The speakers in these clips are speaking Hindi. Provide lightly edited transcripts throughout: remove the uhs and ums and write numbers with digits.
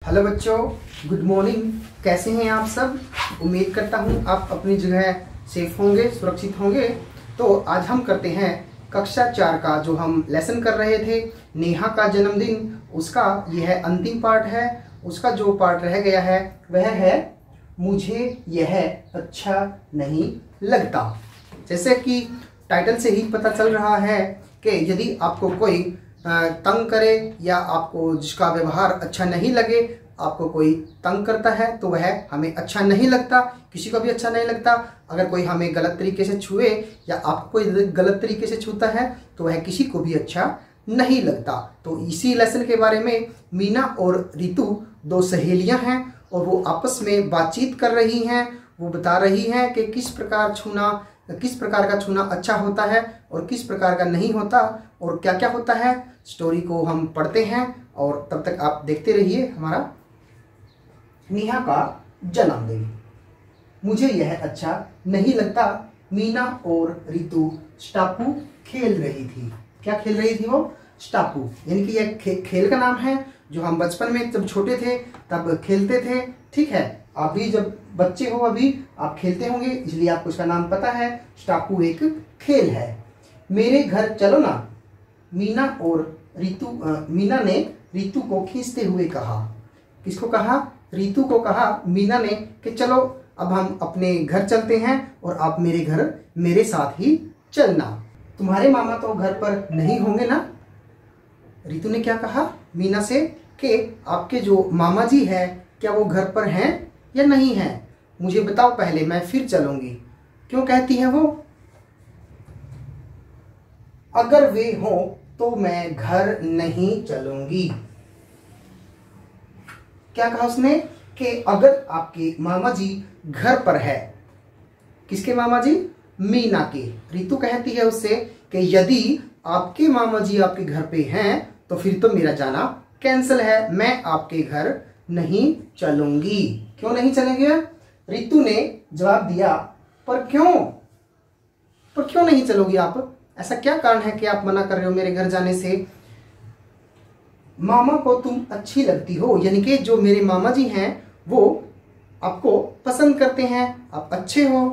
हेलो बच्चों, गुड मॉर्निंग। कैसे हैं आप सब? उम्मीद करता हूं आप अपनी जगह सेफ होंगे, सुरक्षित होंगे। तो आज हम करते हैं कक्षा 4 का जो हम लेसन कर रहे थे, नेहा का जन्मदिन, उसका यह अंतिम पार्ट है। उसका जो पार्ट रह गया है वह है मुझे यह अच्छा नहीं लगता। जैसे कि टाइटल से ही पता चल रहा है कि यदि आपको कोई तंग करे या आपको जिसका व्यवहार अच्छा नहीं लगे, आपको कोई तंग करता है तो वह हमें अच्छा नहीं लगता, किसी को भी अच्छा नहीं लगता। अगर कोई हमें गलत तरीके से छुए या आपको कोई गलत तरीके से छूता है तो वह किसी को भी अच्छा नहीं लगता। तो इसी लेसन के बारे में मीना और रितु दो सहेलियां हैं और वो आपस में बातचीत कर रही हैं। वो बता रही हैं कि किस प्रकार का छूना अच्छा होता है और किस प्रकार का नहीं होता और क्या क्या होता है। स्टोरी को हम पढ़ते हैं और तब तक आप देखते रहिए हमारा नेहा का जन्मदिन। मुझे यह अच्छा नहीं लगता। मीना और रितु स्टापू खेल रही थी। क्या खेल रही थी वो? स्टापू, यानी कि यह खेल का नाम है जो हम बचपन में जब छोटे थे तब खेलते थे। ठीक है, आप भी जब बच्चे हो अभी आप खेलते होंगे, इसलिए आपको इसका नाम पता है। स्टापू एक खेल है। मेरे घर चलो ना, मीना ने रितु को खींचते हुए कहा। किसको कहा? रितु को कहा मीना ने कि चलो अब हम अपने घर चलते हैं और आप मेरे घर मेरे साथ ही चलना। तुम्हारे मामा तो घर पर नहीं होंगे ना? रितु ने क्या कहा मीना से कि आपके जो मामा जी है क्या वो घर पर हैं या नहीं हैं? मुझे बताओ पहले, मैं फिर चलूंगी। क्यों कहती है वो? अगर वे हो तो मैं घर नहीं चलूंगी। क्या कहा उसने? कि अगर आपके मामा जी घर पर है। किसके मामा जी? मीना के। रितु कहती है उससे कि यदि आपके मामा जी आपके घर पे हैं तो फिर तो मेरा जाना कैंसिल है, मैं आपके घर नहीं चलूंगी। क्यों नहीं चलेंगे? रितु ने जवाब दिया, पर क्यों नहीं चलोगी आप? ऐसा क्या कारण है कि आप मना कर रहे हो मेरे घर जाने से? मामा को तुम अच्छी लगती हो, यानी कि जो मेरे मामा जी हैं वो आपको पसंद करते हैं, आप अच्छे हो।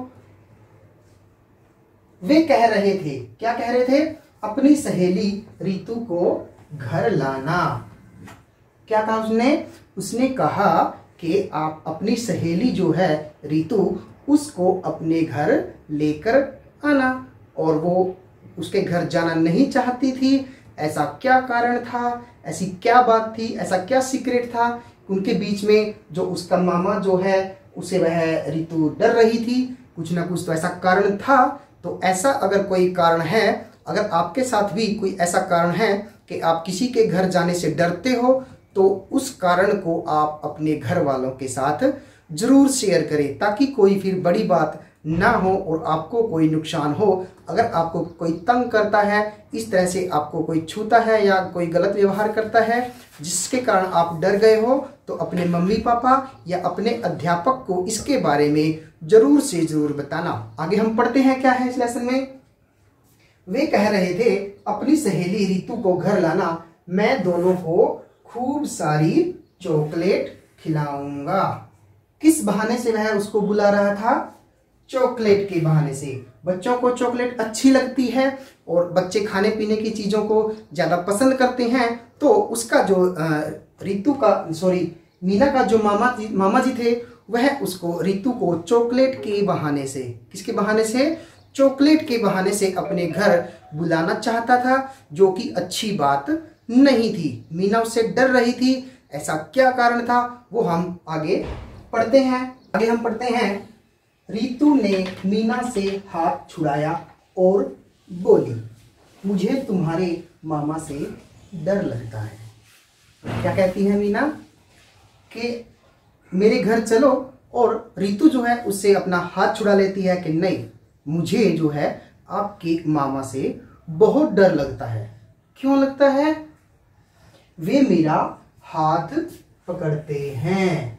वे कह रहे थे, क्या कह रहे थे? अपनी सहेली रितु को घर लाना। क्या कहा उसने कहा कि आप अपनी सहेली जो है रितु, उसको अपने घर लेकर आना। और वो उसके घर जाना नहीं चाहती थी। ऐसा क्या कारण था? ऐसी क्या बात थी? ऐसा क्या सीक्रेट था उनके बीच में जो उसका मामा जो है उसे वह रितु डर रही थी? कुछ ना कुछ तो ऐसा कारण था। तो ऐसा अगर कोई कारण है, अगर आपके साथ भी कोई ऐसा कारण है कि आप किसी के घर जाने से डरते हो, तो उस कारण को आप अपने घर वालों के साथ जरूर शेयर करें ताकि कोई फिर बड़ी बात ना हो और आपको कोई नुकसान हो। अगर आपको कोई तंग करता है, इस तरह से आपको कोई छूता है या कोई गलत व्यवहार करता है जिसके कारण आप डर गए हो, तो अपने मम्मी पापा या अपने अध्यापक को इसके बारे में जरूर से जरूर बताना। आगे हम पढ़ते हैं क्या है इस लेसन में। वे कह रहे थे अपनी सहेली रितु को घर लाना, मैं दोनों को खूब सारी चॉकलेट खिलाऊंगा। किस बहाने से वह उसको बुला रहा था? चॉकलेट के बहाने से। बच्चों को चॉकलेट अच्छी लगती है और बच्चे खाने पीने की चीजों को ज्यादा पसंद करते हैं। तो उसका जो मीना का जो मामा जी थे वह उसको रितु को चॉकलेट के बहाने से, किसके बहाने से? चॉकलेट के बहाने से अपने घर बुलाना चाहता था, जो कि अच्छी बात नहीं थी। मीना उससे डर रही थी। ऐसा क्या कारण था वो हम आगे पढ़ते हैं। आगे हम पढ़ते हैं। रितु ने मीना से हाथ छुड़ाया और बोली, मुझे तुम्हारे मामा से डर लगता है। क्या कहती है मीना? कि मेरे घर चलो, और रितु जो है उससे अपना हाथ छुड़ा लेती है कि नहीं, मुझे जो है आपके मामा से बहुत डर लगता है। क्यों लगता है? वे मेरा हाथ पकड़ते हैं।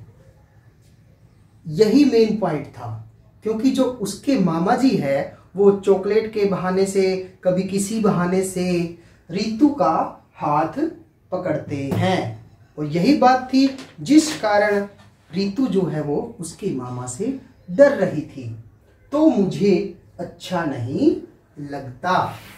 यही मेन पॉइंट था, क्योंकि जो उसके मामा जी है वो चॉकलेट के बहाने से, कभी किसी बहाने से रितु का हाथ पकड़ते हैं। और यही बात थी जिस कारण रीतु जो है वो उसके मामा से डर रही थी। तो मुझे अच्छा नहीं लगता।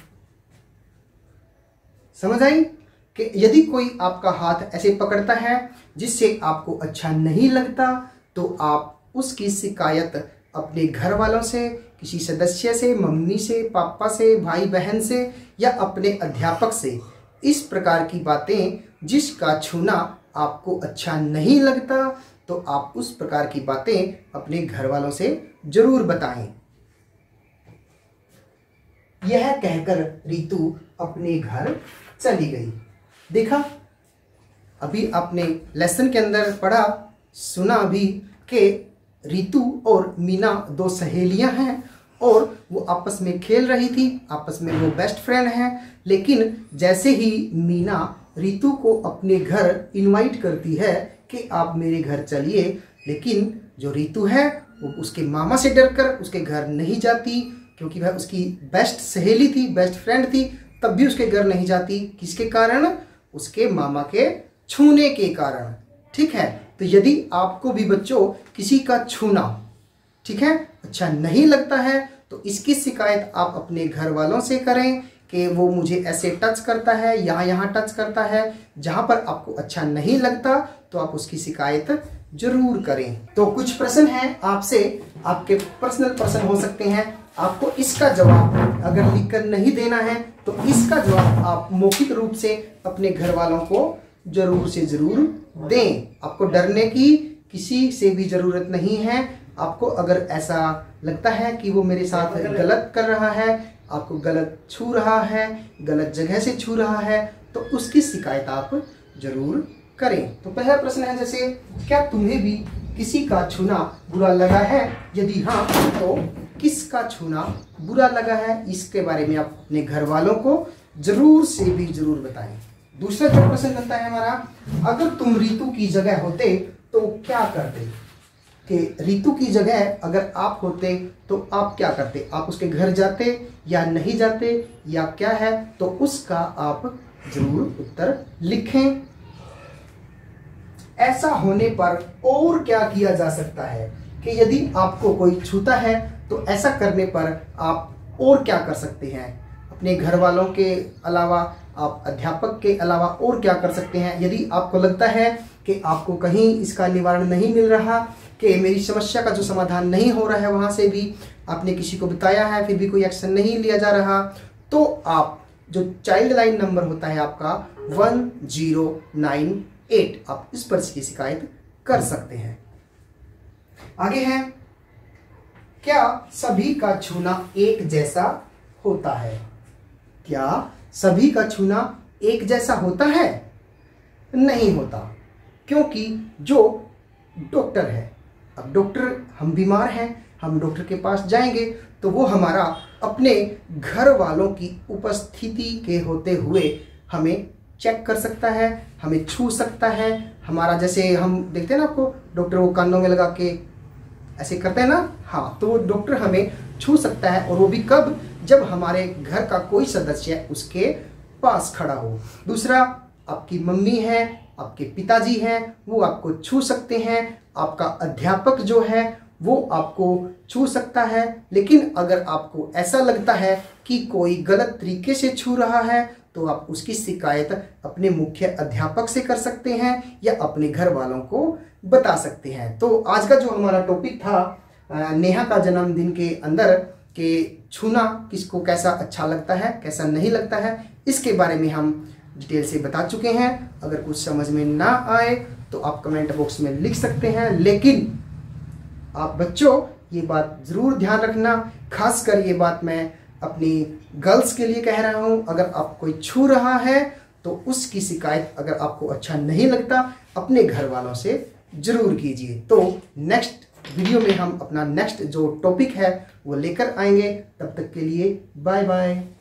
समझ आई कि यदि कोई आपका हाथ ऐसे पकड़ता है जिससे आपको अच्छा नहीं लगता, तो आप उसकी शिकायत अपने घर वालों से, किसी सदस्य से, मम्मी से, पापा से, भाई बहन से या अपने अध्यापक से, इस प्रकार की बातें जिसका छूना आपको अच्छा नहीं लगता, तो आप उस प्रकार की बातें अपने घर वालों से जरूर बताएं। यह कहकर रीतु अपने घर चली गई। देखा, अभी आपने लेसन के अंदर पढ़ा, सुना अभी कि रीतु और मीना दो सहेलियां हैं और वो आपस में खेल रही थी, आपस में वो बेस्ट फ्रेंड हैं। लेकिन जैसे ही मीना रीतु को अपने घर इनवाइट करती है कि आप मेरे घर चलिए, लेकिन जो रीतु है वो उसके मामा से डरकर उसके घर नहीं जाती, क्योंकि वह उसकी बेस्ट सहेली थी, बेस्ट फ्रेंड थी, तब भी उसके घर नहीं जाती। किसके कारण? उसके मामा के छूने के कारण। ठीक है, तो यदि आपको भी बच्चों किसी का छूना, ठीक है, अच्छा नहीं लगता है, तो इसकी शिकायत आप अपने घर वालों से करें कि वो मुझे ऐसे टच करता है, यहाँ टच करता है। जहां पर आपको अच्छा नहीं लगता तो आप उसकी शिकायत जरूर करें। तो कुछ प्रश्न हैं आपसे, आपके पर्सनल प्रश्न हो सकते हैं। आपको इसका जवाब अगर लिखकर नहीं देना है तो इसका जवाब आप मौखिक रूप से अपने घर वालों को जरूर से जरूर दें। आपको डरने की किसी से भी जरूरत नहीं है। आपको अगर ऐसा लगता है कि वो मेरे साथ गलत कर रहा है, आपको गलत छू रहा है, गलत जगह से छू रहा है, तो उसकी शिकायत आप जरूर करें। तो पहला प्रश्न है जैसे, क्या तुम्हें भी किसी का छूना बुरा लगा है? यदि हाँ, तो किसका छूना बुरा लगा है? इसके बारे में आप अपने घर वालों को जरूर से भी जरूर बताएं। दूसरा जो प्रश्न बनता है हमारा, अगर तुम रीतु की जगह होते तो क्या करते? कि रीतु की जगह अगर आप होते तो आप क्या करते? आप उसके घर जाते या नहीं जाते या क्या है? तो उसका आप जरूर उत्तर लिखें। ऐसा होने पर और क्या किया जा सकता है? कि यदि आपको कोई छूता है तो ऐसा करने पर आप और क्या कर सकते हैं? अपने घर वालों के अलावा, आप अध्यापक के अलावा और क्या कर सकते हैं? यदि आपको लगता है कि आपको कहीं इसका निवारण नहीं मिल रहा, कि मेरी समस्या का जो समाधान नहीं हो रहा है, वहां से भी आपने किसी को बताया है फिर भी कोई एक्शन नहीं लिया जा रहा, तो आप जो चाइल्ड लाइन नंबर होता है आपका 1098, आप इस पर इसकी शिकायत कर सकते हैं। आगे है, क्या सभी का छूना एक जैसा होता है? क्या सभी का छूना एक जैसा होता है? नहीं होता, क्योंकि जो डॉक्टर है, अब डॉक्टर, हम बीमार हैं, हम डॉक्टर के पास जाएंगे तो वो हमारा अपने घर वालों की उपस्थिति के होते हुए हमें चेक कर सकता है, हमें छू सकता है। हमारा जैसे हम देखते हैं ना, आपको डॉक्टर वो कानों में लगा के ऐसे करते हैं ना, हाँ, तो वो डॉक्टर हमें छू सकता है। और वो भी कब? जब हमारे घर का कोई सदस्य उसके पास खड़ा हो। दूसरा, आपकी मम्मी है, आपके पिताजी हैं, वो आपको छू सकते हैं। आपका अध्यापक जो है वो आपको छू सकता है। लेकिन अगर आपको ऐसा लगता है कि कोई गलत तरीके से छू रहा है तो आप उसकी शिकायत अपने मुख्य अध्यापक से कर सकते हैं या अपने घर वालों को बता सकते हैं। तो आज का जो हमारा टॉपिक था नेहा का जन्मदिन के अंदर, कि छूना किसको कैसा अच्छा लगता है, कैसा नहीं लगता है, इसके बारे में हम डिटेल से बता चुके हैं। अगर कुछ समझ में ना आए तो आप कमेंट बॉक्स में लिख सकते हैं। लेकिन आप बच्चों ये बात जरूर ध्यान रखना, खासकर ये बात मैं अपनी गर्ल्स के लिए कह रहा हूं, अगर आप कोई छू रहा है तो उसकी शिकायत अगर आपको अच्छा नहीं लगता अपने घर वालों से जरूर कीजिए। तो नेक्स्ट वीडियो में हम अपना नेक्स्ट जो टॉपिक है वो लेकर आएंगे। तब तक के लिए बाय बाय।